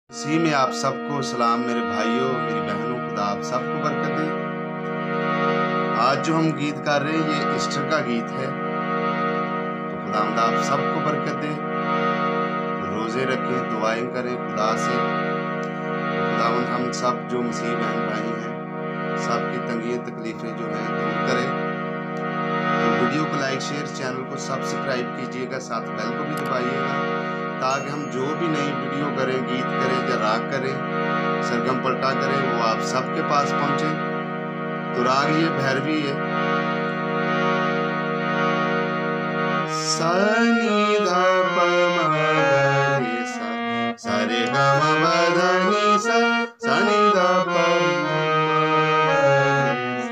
मसीह में आप सबको सलाम मेरे भाइयों मेरी बहनों, खुदा आप सबको बरकत दे। आज जो हम गीत कर रहे हैं ये ईस्टर का गीत है, तो खुदा आप सबको बरकत दे। रोज़े रखें, दुआएं करें खुदा से। तो खुदावंद हम सब जो मसीह बहन भाई हैं सबकी तंगियाँ तकलीफ़ें जो हैं दूर करे। तो वीडियो को लाइक शेयर, चैनल को सब्सक्राइब कीजिएगा, साथ बेल को भी दबाइएगा ताकि हम जो भी नई वीडियो करें, गीत करें या राग करें, सरगम पलटा करें, वो आप सबके पास पहुंचे। तो राग ये भैरवी है। सा नी धा प म ग रे सा, सा रे ग म प ध नि सा, सा नी धा प म ग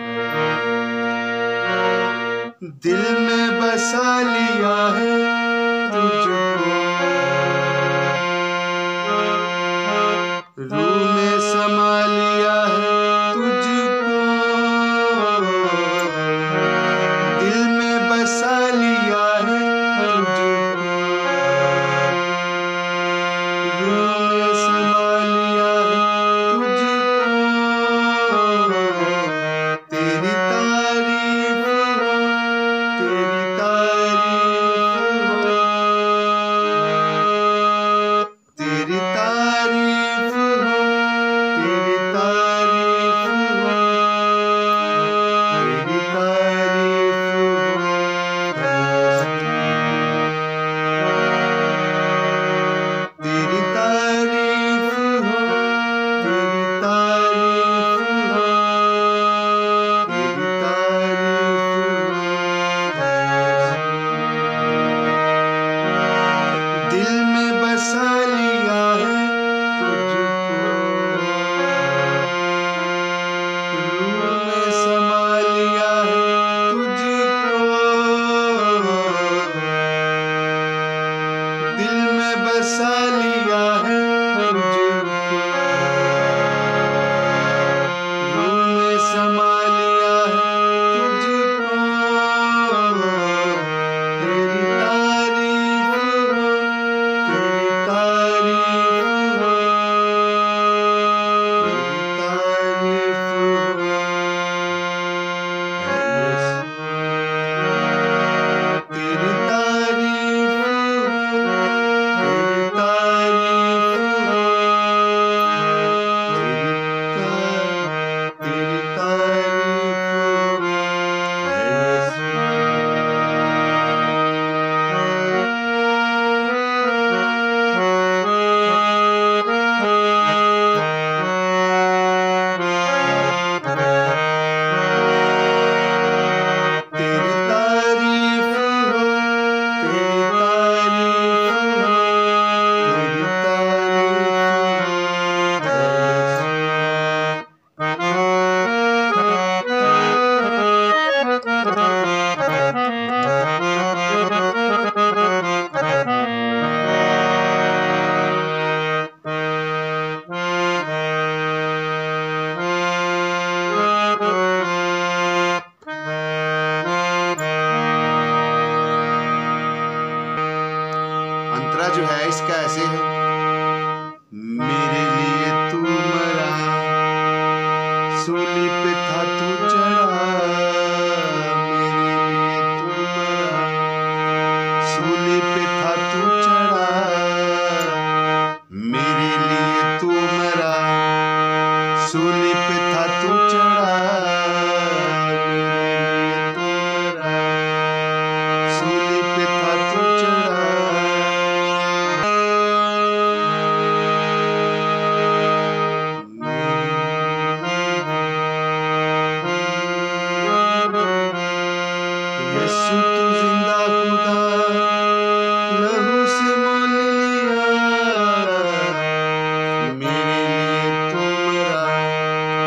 रे सा। दिल में बसा लिया है तुझको, रूह में समा लिया है तुझको, दिल में बसा लिया है तुझको, रूह में समा लिया है तुझको। तेरी तारीफ हो, तेरी तारीफ हो, तेरी तारीफ हो, तेरी तारीफ हो, तेरी तारीफ हो। तेरी तारीफ हो, तेरी तारीफ हो, तेरी तारीफ हो। दिल में बसा लिया है तुझको, रूह में समा लिया है तुझको, दिल में बसा लिया है तुझको, रूह में समा लिया है तुझको। तेरी तारीफ हो, तेरी तारीफ हो, तेरी तारीफ हो। है यीशु, तेरी तारीफ हो, तेरी तारीफ हो, तेरी तारीफ हो। है यीशु। तेरी तारीफ हो, तेरी तारीफ हो, तेरी अंतरा जो है इसका ऐसे है। मेरे लिए तू मरा, सूली पे था तू चढ़ा, मेरे लिए तू मरा, सूली पे था तू चढ़ा, मेरे लिए तू मरा, सूली पे था तू चढ़ा, मेरे लिए तू मरा, सूली पे था तू चढ़ा। यीशु तू जिंदा खुदा, लहू से मोल लिया, मेरे लिए तू मरा,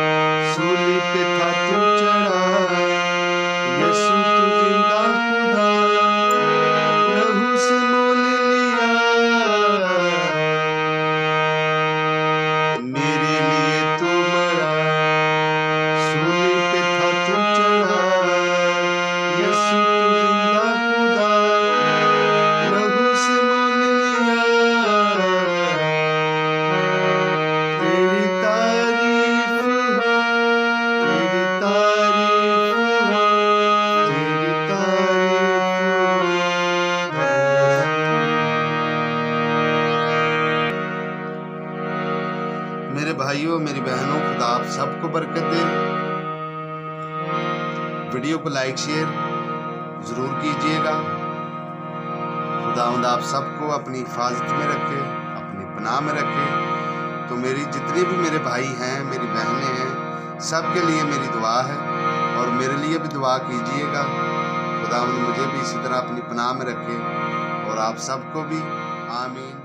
मेरे भाइयों मेरी बहनों, खुदा आप सबको बरकत दे। वीडियो को लाइक शेयर ज़रूर कीजिएगा। खुदावंद आप सबको अपनी हिफाजत में रखे, अपनी पनाह में रखे। तो मेरी जितने भी मेरे भाई हैं, मेरी बहनें हैं, सब के लिए मेरी दुआ है और मेरे लिए भी दुआ कीजिएगा। खुदावंद मुझे भी इसी तरह अपनी पनाह में रखे और आप सबको भी। आमीन।